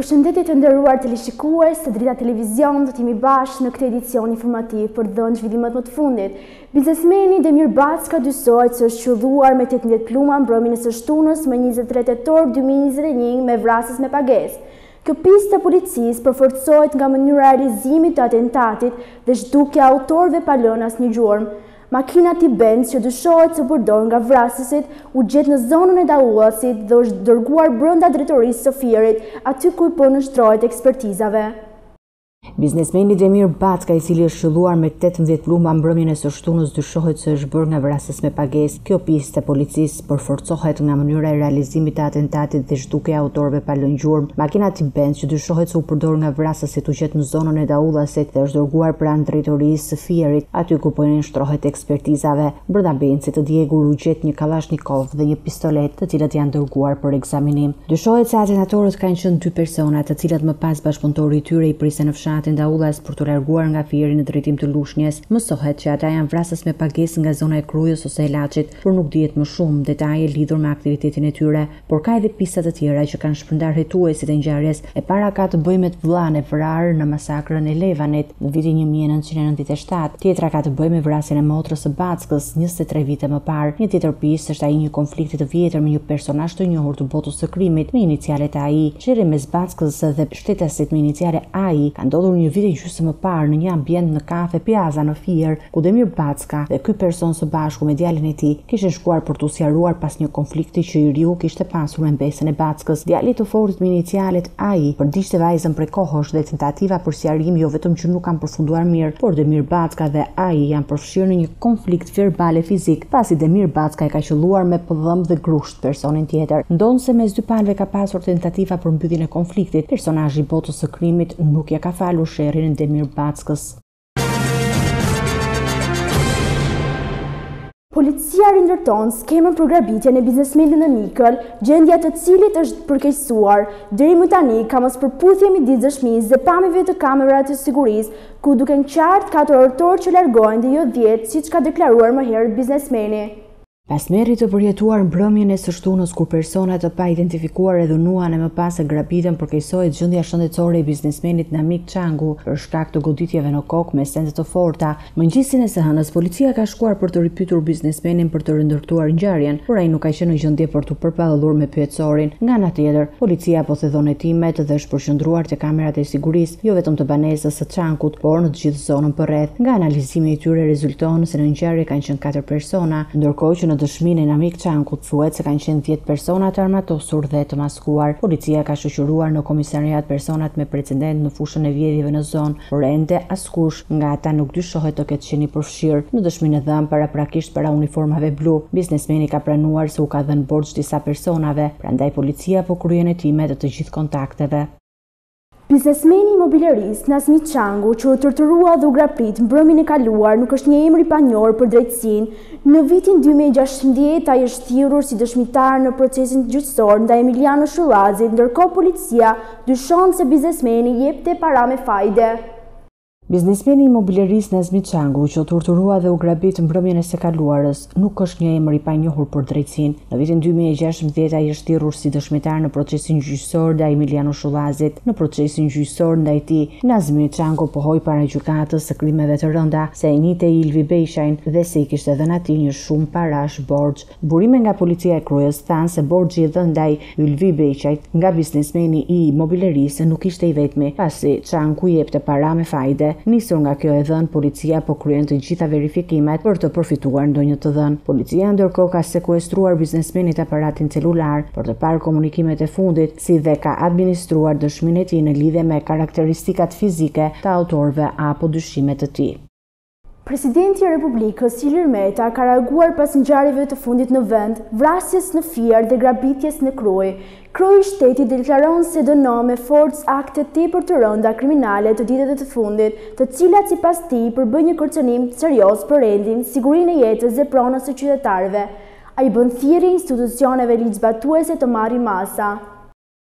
Përshëndetje të nderuar teleshikues të Drita Televizion, do t'jemi bashkë në këtë edicion informativ për të dhënë zhvillimet më të fundit. Biznesmeni Demir Backa dysohet se është qelluar me 18 pluma mbrëmjen e së shtunës më 23 tetor 2021 me vrasjes me pagesë. Kjo pistë e policisë përforcohet nga mënyra e realizimit të atentatit dhe zhdukja autorëve pa lënë asnjë gjurmë. Makina T-Benz që dyshohet se përdor nga vrasësit u gjet në zonën e Daullasit dhe është dërguar brenda drejtorisë së Fierit, aty ku po nështrohet ekspertizave. Biznesmeni Demir Backa, i cili është qelluar me 18 pluma mbrëmjen e së shtunës, dyshohet se është bërë nga vrasjes me pagesë. Kjo pistë e policisë përforcohet nga mënyra e realizimit të atentatit dhe zhdukja e autorëve pa lënë gjurmë. Makina T-Benz që dyshohet se u përdor nga vrasësit u gjet në zonën e Daullasit dhe është dërguar pranë drejtorisë së Fierit, aty ku po nështrohet ekspertizave. Brenda bencit të djegur u gjet një kalashnikov dhe një pistolet, të cilat janë dërguar për ekzaminim. Dyshohet se atentatorët kanë qenë 2 persona, të cilat më pas bashkëpunëtori i tyre i prisën në fshatin Daullas për të larguar nga Fieri në drejtim të Lushnjës. Mësohet që ata janë vrasës me pagesë nga zona e Krujës ose e Laçit, por nuk dihet më shumë detaje lidhur me aktivitetin e tyre. Por ka edhe pista të tjera që kanë shpërndar hetuesit e ngjarjes. E para ka të bëjë me të vllain e vrarë në masakrën e Levanit në vitin 1997. Tjetra ka të bëjë me vrasjen e motrës së Backës 23 vite më parë. Një tjetër pistë është ai një konflikti të vjetër me një personazh të njohur të botës së krimit me inicialet AI. Çrri mes Backës dhe shtetasit me iniciale AI ka ndodhur një vit e gjysmë më parë në një ambient në kafe Piazza në Fier, ku Demir Backa dhe ky person së bashku me djalin e tij kishin shkuar për t'u sqaruar pas një konflikti që i riu kishte pasur me mbesën e Backës. Djali i të fortë me inicialet AI përdishte vajzën prej kohësh dhe tentativa për sqarim jo vetëm që nuk kanë përfunduar mirë, por Demir Backa dhe AI janë përfshirë në një konflikt verbal e fizik, pasi Demir Backa e ka qelluar me pëllëm dhe grusht personin tjetër. Ndonse mes dy palëve ka pasur tentativa për mbylljen e konfliktit, personazhi i botës së krimit nuk ja ka falur sherrin e Demir Backës. Policia rindërton skemën për grabitjen e biznesmenit në Mikël, gjendja të cilit është përkeqësuar. Deri më tani ka mospërputhje midis dëshmisë dhe pamjeve të kamerave të sigurisë, ku duken qartë 4 orëtor që largohen dhe jo 10, siç ka deklaruar më herët biznesmeni. Pas merrit të përjetuar mbrëmjen e së shtunës kur persona të pa identifikuar e dhunuan e më pas e grabitën, përkeqësohet gjendja shëndetësore e biznesmenit Namik Çangu për shkak të goditjeve në kokë me sende të forta. Mëngjesin e së hënës policia ka shkuar për të ripyetur biznesmenin për të rindërtuar ngjarjen, por ai nuk ka qenë në gjendje për të përballuar me pyetësorin. Nga ana tjetër, policia po thedhon hetimet dhe është përqendruar te kamerat e sigurisë, jo vetëm të banesës së Çangut, por në të gjithë zonën përreth. Nga analizimi i tyre rezulton se në ngjarje kanë qenë 4 persona, ndërkohë që në dëshminë e Namik Çankut thuhet se kanë qenë 10 persona të armatosur dhe të maskuar. Policia ka shoqëruar në komisariat personat me precedent në fushën e vjedhjeve në zonë, por ende askush nga ata nuk dyshohet të ketë qenë përfshirë në dëshminë e dhënë paraprakisht para uniformave blu. Biznesmeni ka pranuar se u ka dhënë borxh disa personave, prandaj policia po kryen hetimet të gjithë kontakteve. Biznesmeni imobiliaris Nazmi Çangu, që u torturua dhe u grapit mbrëmjen e kaluar, nuk është një emër i panjohur për drejtësinë. Në vitin 2016 ai është thirrur si dëshmitar në procesin gjyqësor ndaj Emiliano Shullazit, ndërkohë policia dyshon se biznesmeni jepte para me fajde. Biznesmeni imobiliaris Nazmi Çangu, që u torturua dhe u grabit mbrëmjen e së kaluarës, nuk është një emër i panjohur për drejtësinë. Në vitin 2016 ai është thirrur si dëshmitar në procesin gjyqësor ndaj Emiliano Shullazit. Në procesin gjyqësor ndaj tij, Nazmi Çangu pohoi para gjykatës së krimeve të rënda se e njihte Ylvi Bejshajn dhe se i kishte dhënë atij një shumë parash borxh. Burime nga policia e Krujës thanë se borxhi i dhënë ndaj Ylvi Bejshajt nga biznesmeni i imobiliarisë nuk ishte i vetmi, pasi Çangu jepte para me fajde. Nisur nga kjo e dhënë, policia po kryen të gjitha verifikimet për të përfituar ndonjë të dhënë. Policia ndërkohë ka sekuestruar biznesmenit aparatin celular për të parë komunikimet e fundit, si dhe ka administruar dëshminë e tij në lidhje me karakteristikat fizike të autorëve apo dyshimet të tij. Presidenti i Republikës Ilir Meta ka reaguar pas ngjarjeve të fundit në vend, vrasjes në Fier dhe grabitjes në Krujë. Kryeji i shtetit deklaron se dënon me forcë akte tepër të rënda kriminale të ditëve të fundit, të cilat sipas tij përbëjnë një kërcënim serioz për rendin, sigurinë e jetës dhe pronën së qytetarëve. Ai bën thirrje institucioneve ligjzbatuese të marrin masa.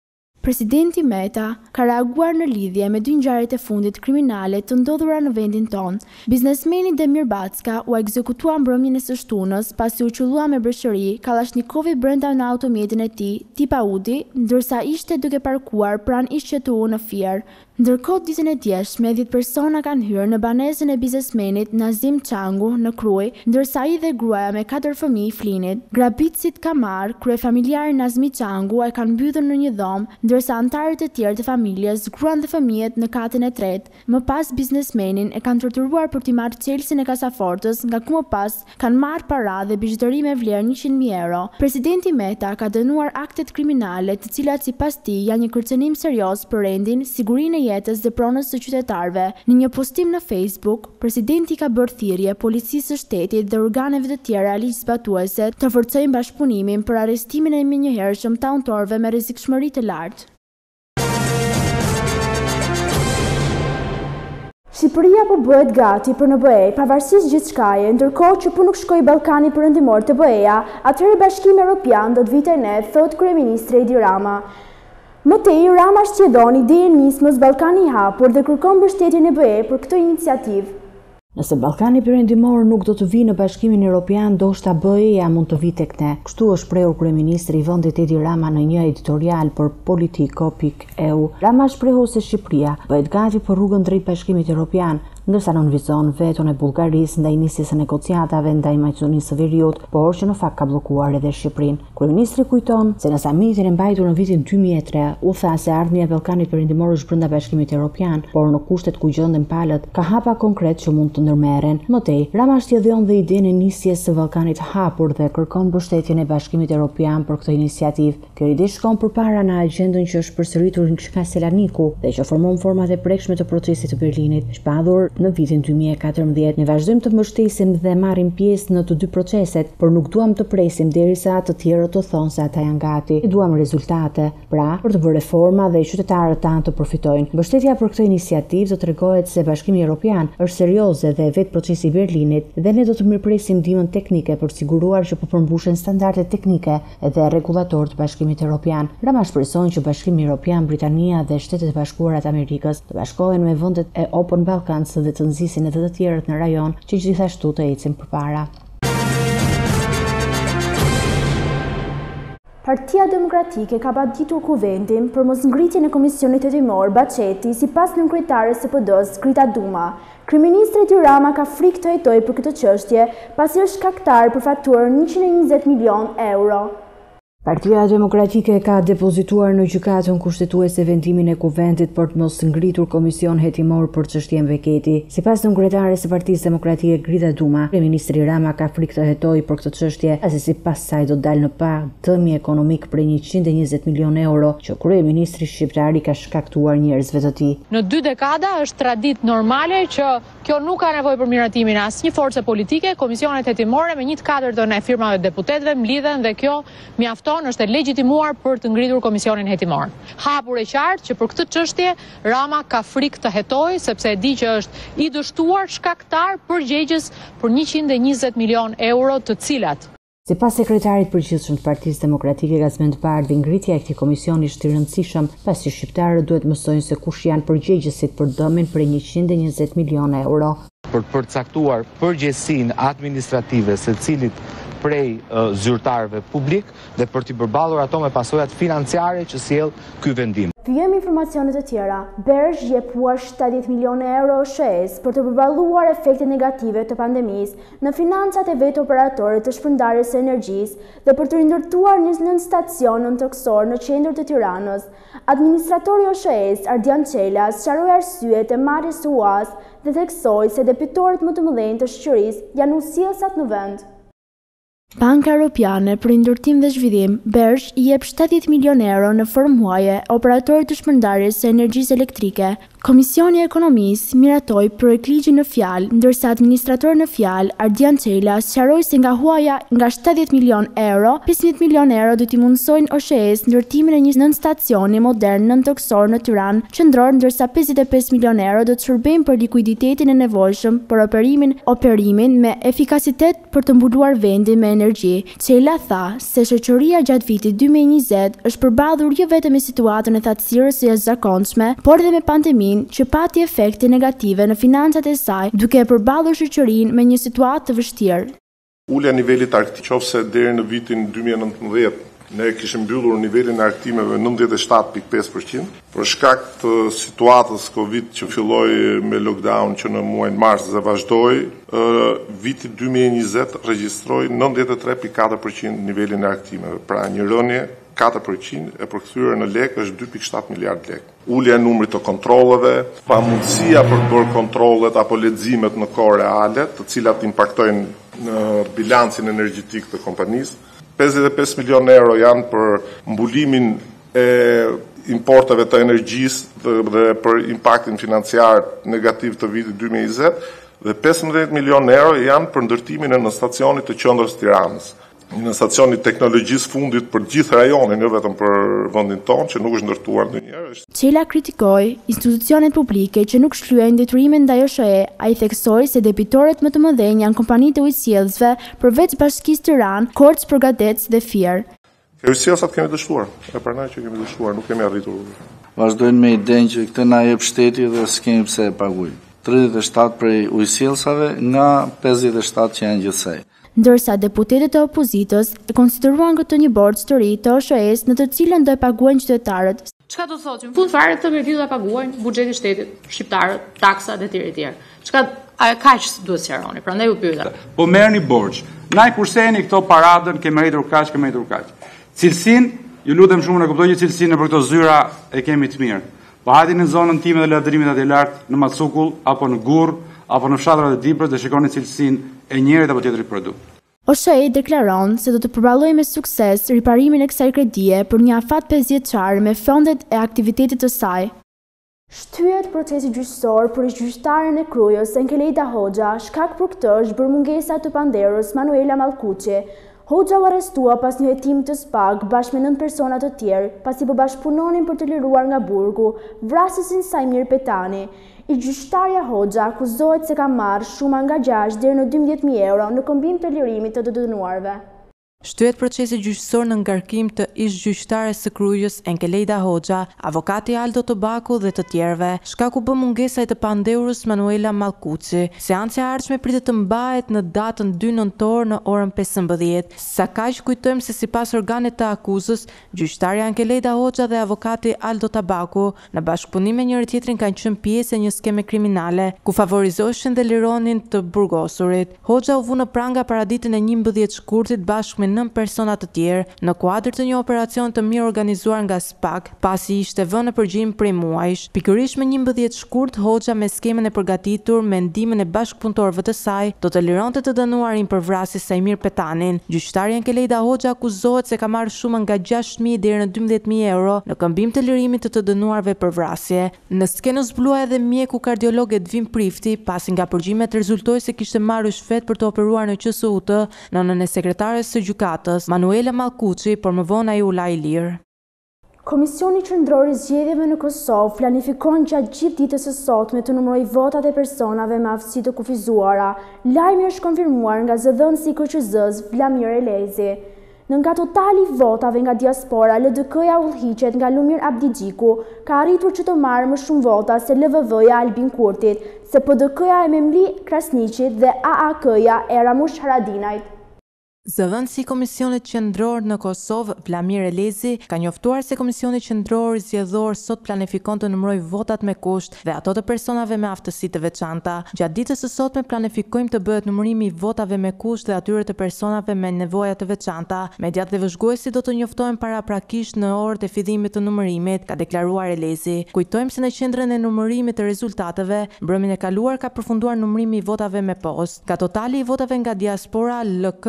Presidenti Meta ka reaguar në lidhje me dy ngjarjet e fundit kriminale të ndodhura në vendin tonë. Biznesmeni Demir Backa u ekzekutua mbrëmjen e së shtunës pasi u qullua me breshëri Kallashnikovi brenda në automjetin e tij, tip Audi, ndërsa ishte duke parkuar pranë ish-QTU në Fier. Ndërkohë ditën e djeshme 10 persona kanë hyrë në banesën e biznesmenit Nazim Çangu në Krujë, ndërsa ai dhe gruaja me 4 fëmijë flinin. Grabitësit Kamar, kryefamiljari Nazmi Çangu, e kanë mbytur në një dhomë, ndërsa antarët e tjerë të familjes gruan dhe fëmijët në katin e tretë. Më pas biznesmenin e kanë torturuar për t'i marrë çelësin e kasafortës, nga ku më pas kanë marrë para dhe bizhutëri me vlerë 100.000 euro. Presidenti Meta ka dënuar aktet kriminale, të cilat sipas tij janë një kërcënim serioz për rendin, sigurinë e jetës dhe pronës së qytetarëve. Në një postim në Facebook, presidenti ka bërë thirrje policisë së shtetit dhe organeve të tjera ligjzbatuese të forcojnë bashkëpunimin për arrestimin e menjëhershëm të autorëve me rrezikshmëri të lartë. Shqipëria po bëhet gati për në BE, pavarësisht gjithçkaje, ndërkohë që po nuk shkoi Ballkani Perëndimor te BE-ja, atëherë Bashkimi Evropian do të vijë ne, thot kryeministri Edi Rama. Më tej, Rama shqetëson idenë nismës Ballkani i hapur dhe kërkon mbështetjen e BE për këtë iniciativë. Nëse Ballkani Perëndimor nuk do të vijë në Bashkimin Evropian, ndoshta BE-ja mund të vijë tek ne. Kështu është shprehur kryeministri i vendit Edi Rama në një editorial për Politico.eu. Rama shprehu se Shqipëria bëhet gati për rrugën drejt Bashkimit Evropian, ndërsa nënvizon veton e Bullgarisë ndaj nisjes së negociatave ndaj Maqedonisë së Veriut, por që në fakt ka bllokuar edhe Shqipërinë. Kryeministri kujton se në samitin e mbajtur në vitin 2003 u tha se ardhmja e Ballkanit Perëndimor është brenda Bashkimit Evropian, por në kushtet ku gjenden palët ka hapa konkret që mund të ndërmerren. Më tej, Rama shtjellon dhe idenë e nisjes së Ballkanit hapur dhe kërkon mbështetjen e Bashkimit Evropian për këtë iniciativë. Kjo ide shkon përpara në agjendën që është përsëritur nga Selaniku dhe që formon format e prekshme të procesit të Berlinit, shpadhur në vitin 2014. Ne vazhdojmë të mbështesim dhe marrim pjesë në të dy proceset, por nuk duam të presim derisa të tjerët të thonë se ata janë gati. Ne duam rezultate, pra për të bërë reforma dhe qytetarët tanë të përfitojnë. Mbështetja për këtë iniciativë do tregohet se Bashkimi Evropian është serioze dhe vetë procesi i Berlinit dhe ne do të mirëpresim ndihmën teknike për të siguruar që po përmbushen standardet teknike dhe rregullator të Bashkimit Evropian. Rama shpreson që Bashkimi Evropian, Britania dhe Shtetet e Bashkuara të Amerikës të bashkohen me vendet e Open Balkans dhe të nxisin edhe të tjerët në rajon që gjithashtu të ecin përpara. Partia Demokratike ka paditur kuvendin për mosngritjen e Komisionit Hetimor Baçeti sipas nënkryetares së PD-s Drita Duma. Kryeministri Edi Rama ka frikë të hetojë për këtë çështje pasi është shkaktar për faturën 120 milion euro. Partia Demokratike ka depozituar në gjykatën kushtetuese vendimin e kuvendit për të mos ngritur komision hetimor për çështjen Beketi. Sipas nënkryetares së Partisë Demokratike Drita Duma, kryeministri Rama ka frikë të hetojë për këtë çështje, pasi sipas saj do dalë në pa dëmje ekonomik për 120 milion euro që kryeministri shqiptar i ka shkaktuar njerëzve të tij. Në 2 dekada është tradit normale që kjo nuk ka nevojë për miratimin e asnjë force politike, komisionet hetimore me 1/4 e firmave deputetëve mlidhen dhe kjo mjafton është e legjitimuar për të ngritur komisionin hetimor. Hapur e qartë që për këtë çështje Rama ka frikë të hetojë sepse e di që është i dështuar shkaktar përgjegjës për 120 milion euro të cilat sipas sekretarit përgjithshëm të Partisë Demokratike Gazmend Bardhi, ngritja e këtij komisioni është i rëndësishëm pasi shqiptarët duhet mësojnë se kush janë përgjegjësit për dëmin për 120 milion euro. Për të përcaktuar përgjegjësinë administrative secilit prej zyrtarëve publik dhe për t'i përballur ato me pasojat financiare që sjell ky vendim. Vijmë informacione të tjera. Bergh jepua 70 milionë euro SHE-s për të përballuar efektet negative të pandemisë në financat e vetë operatorit të shpërndarjes së energjisë dhe për të rindërtuar një nën stacion nëntokësor në qendër të Tiranës. Administratori i SHE-s, Ardian Çela, sqaroi arsyet e marrjes së UAS dhe theksoi se debitorët më të mëdhenj të shoqërisë janë usjellsat në vend. Banka Europiane për Ndërtim dhe Zhvillim, Bergh, i jep 70 milion euro në formë huaje operatorit të shpërndarjes së energjisë elektrike. Komisioni e Ekonomisë miratoi projekt ligji në fjalë, ndërsa administrator në fjalë, Ardian Çela, sqaroi se nga huaja nga 70 milion euro, 15 milion euro do t'i mundsojnë OSHE-s ndërtimin e një nën stacioni modern nën toksor në Tiranë qendror, ndërsa 55 milion euro do të shërbejnë për likuiditetin e nevojshëm për operimin me efikasitet për të mbuluar vendin me energji. Çela tha se shoqëria gjatë vitit 2020 është përballur jo vetëm me situatën e thatësirës së jashtëzakonshme, por edhe me pandeminë që pati efekte negative në financat e saj, duke e përballur shoqërinë me një situatë të vështirë. Ulja nivelit arktik, qofse deri në vitin 2019 ne kishim mbyllur nivelin e arktimeve 97.5%, për shkak të situatës Covid që filloi me lockdown që në muajin mars dhe vazhdoi, viti 2020 regjistroi 93.4% nivelin e arktimeve, pra një rënje 4% e përkthyer në lekë është 2.7 miliard lekë. Ulja e numrit të kontrolleve, pamundësia për të bërë kontrollet apo leximet në kohë reale, të cilat impaktojnë në bilancin energjetik të kompanisë. 55 milion euro janë për mbulimin e importeve të energjisë dhe për impaktin financiar negativ të vitit 2020 dhe 15 milion euro janë për ndërtimin e në stacionit të qendrës Tiranës. Në stacionit teknologjisë fundit për gjithë rajonin, jo vetëm për vendin tonë, që nuk është ndërtuar ndonjëherë. Çela kritikoi institucionet publike që nuk shlyejnë detyrimet ndaj OSHE. Ai theksoi se debitorët më të mëdhenj janë kompanitë e ujësjellësve, përveç Bashkisë Tiranë, Korç, Përgatec dhe Fier. Ujësjellësat kemi dështuar, e pranoj që kemi dështuar, nuk kemi arritur. Vazhdojnë me idenë që këtë na jep shteti dhe s'kemi pse e paguajmë. 37 prej ujësjellësave nga 57 që janë gjithsej. Ndërsa deputetët e opozitës e konsideruan këtë një borxh të ri të OSHE-s në të cilën do e paguajnë qytetarët. Çka do thotë? Në fund fare këtë kredi do ta paguajnë buxheti i shtetit, shqiptarët, taksat e tjerë. Çka kaq duhet sqaroni. Prandaj u pyeta. Po merrni borxh. Na i kurseni këto paradën, kemi arritur kaq. Cilësinë, ju lutem shumë, ne kuptoj që cilësinë për këto zyra e kemi të mirë. Po hajde në zonën time dhe ladërimit aty lart, në Macukull apo në Gurr apo në fshatrat e Diprës dhe shikoni cilësinë e njërit apo tjetrit produkt. OSHE deklaron se do të përballojë me sukses riparimin e kësaj kredie për një afat 5 vjeçar me fondet e aktivitetit të saj. Shtyhet procesi gjyqësor për gjyqtaren e Krujës Enkelejda Hoxha, shkak për këtë është bërë mungesa të panderës Manuela Mallkuqi. Hoxha u arrestua pas një hetimi të spag bashkë me 9 persona të tjerë, pasi po bashkëpunonin për të liruar nga burgu vrasësin Sajmir Petani. I gjyqtarja Hoxha akuzohet se ka marrë shuma nga 6 deri në 12.000 euro në këmbim të lirimit të dënuarve. Shtyhet procesi gjyqësor në ngarkim të ish gjyqtares së Krujës Enkelejda Hoxha, avokati Aldo Tobaku dhe të tjerëve, shkaku bë mungesaj të pandehurës Manuela Mallkuqi. Seanca e ardhshme pritet të mbahet në datën 2 nëntor në orën 15. Sa kaq kujtojmë se sipas organeve të akuzës, gjyqtarja Enkelejda Hoxha dhe avokati Aldo Tobaku në bashkëpunim me njëri tjetrin kanë qenë pjesë e një skeme kriminale ku favorizoheshin dhe lironin të burgosurit. Hoxha u vu në pranga paraditën e 11 shkurtit bashkë me 9 persona të tjerë në kuadër të një operacion të mirë organizuar nga SPAK, pasi ishte vënë në përgjigje prej muajsh. Pikërisht me 11 shkurt, Hoxha me skemën e përgatitur me ndihmën e bashkëpunëtorëve të saj, do të lironte të dënuarin për vrasjes Sajmir Petanin. Gjyqtarja Enkelejda Hoxha akuzohet se ka marrë shumën nga 6.000 deri në 12.000 euro në këmbim të lirimit të dënuarve për vrasje. Në skenë zbulua edhe mjeku kardiolog Edvin Prifti, pasi nga përgjimet rezultoi se kishte marrë shfet për të operuar në QSUT në nënën e sekretares së gjykatës, Manuela Mallkuqi, por më vonë ai u la i lirë. Komisioni Qendror i Zgjedhjeve në Kosovë planifikon gjatë gjithë ditës së sotme të numërojë votat e personave me aftësi të kufizuara. Lajmi është konfirmuar nga zëdhënësi i KQZ-s Vlamir Elezi. Nga totali votave nga diaspora, LDK-ja udhëhiqet nga Lumir Abdigjiku, ka arritur që të marrë më shumë vota se LVV-ja Albin Kurtit, se PDK-ja e Memli Krasniqit dhe AAK-ja e Ramush Haradinajt. Zëdhënësi i Komisionit Qendror në Kosovë, Vlamir Elezi, ka njoftuar se Komisioni Qendror Zgjedhor sot planifikon të numërojë votat me kusht dhe ato të personave me aftësi të veçanta. Gjatë ditës së sotme planifikojmë të bëhet numërimi i votave me kusht dhe atyre të personave me nevoja të veçanta. Mediat dhe vëzhguesi do të njoftohen paraprakisht në orët e fillimit të numërimit, ka deklaruar Elezi. Kujtojmë se në qendrën e numërimit të rezultateve, mbrëmjen e kaluar ka përfunduar numërimi i votave me post. Ka totali i votave nga diaspora LK që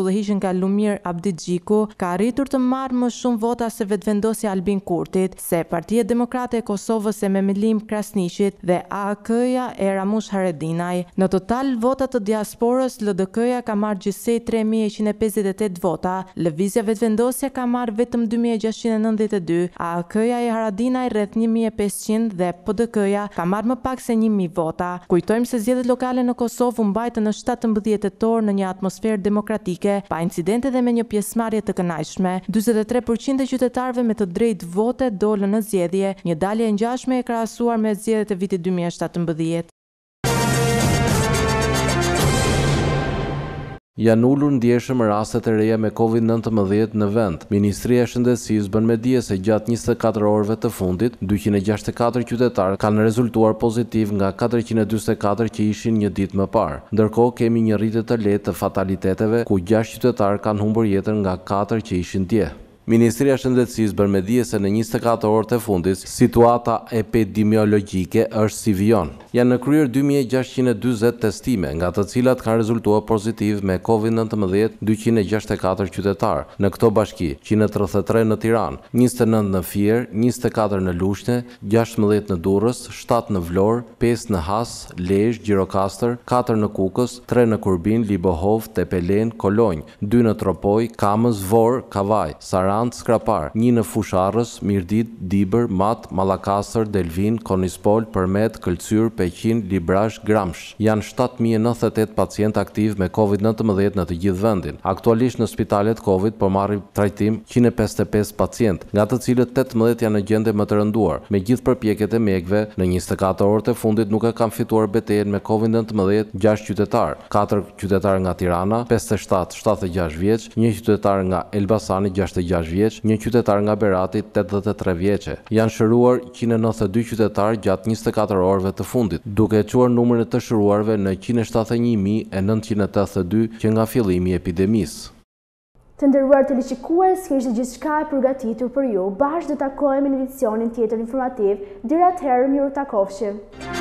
Sullihishin nga Lumir Abdigjiku ka arritur të marrë më shumë vota se vetëvendosja Albin Kurtit, se Partia Demokrate e Kosovës e Memelim Krasniqit dhe AAK-ja e Ramush Haredinaj. Në total, votat të diasporës, LDK-ja ka marrë gjithsej 3158 vota, Lëvizja Vetëvendosja ka marrë vetëm 2692, AAK-ja e Haradinaj rreth 1500 dhe PDK-ja ka marrë më pak se 1000 vota. Kujtojmë se zgjedhjet lokale në Kosovë u mbajtën në 17 tetor në një atmosferë demokratike, pa incidente dhe me një pjesëmarrje të kënaqshme. 43% e qytetarëve me të drejtë vote dolën në zgjedhje, një dalje e ngjashme e krahasuar me zgjedhjet e vitit 2017. Janë ulur ndjeshëm rastet e reja me COVID-19 në vend. Ministria e Shëndetësisë bën me dije se gjatë 24 orëve të fundit, 264 qytetarë kanë rezultuar pozitiv nga 444 që ishin një ditë më parë. Ndërkohë kemi një rritje të lehtë të fataliteteve, ku 6 qytetarë kanë humbur jetën nga 4 që ishin dje. Ministria e Shëndetësisë bën me dije se në 24 orët e fundit, situata epidemiologjike është si vijon. Janë në kryer 2640 testime, nga të cilat kanë rezultuar pozitiv me COVID-19 264 qytetarë. Në këto bashki, 133 në Tiranë, 29 në Fier, 24 në Lushnjë, 16 në Durrës, 7 në Vlorë, 5 në Has, Lezhë, Gjirokastër, 4 në Kukës, 3 në Kurbin, Libohov, Tepelen, Kolonjë, 2 në Tropoj, Kamës, Vorë, Kavaj, Saran, Skrapar, 1 në Fusharës, Mirdit, Dibër, Mat, Mallakastër, Delvin, Konispol, Përmet, Këlcyr, Peqin, Librash, Gramsh. Janë 7098 pacient aktiv me COVID-19 në të gjithë vendin. Aktualisht në spitalet COVID po marrin trajtim 155 pacient, nga të cilët 18 janë në gjendje më të rënduar. Me gjithë përpjekjet e mjekëve, në 24 orët e fundit nuk e kanë fituar betejën me COVID-19 6 qytetarë, 4 qytetarë nga Tirana, 57, 76 vjeç, 1 qytetar nga Elbasani, 66 vjeç, 1 qytetar nga Berati, 83 vjeçe. Janë shëruar 192 qytetarë gjatë 24 orëve të fundit, duke çuar numrin e të shëruarve në 171.982 që nga fillimi i epidemisë. Të nderuar teleshikues, kjo ishte gjithçka e përgatitur për ju. Bashkë do takohemi në edicionin tjetër informativ. Deri atëherë, miru takofshim.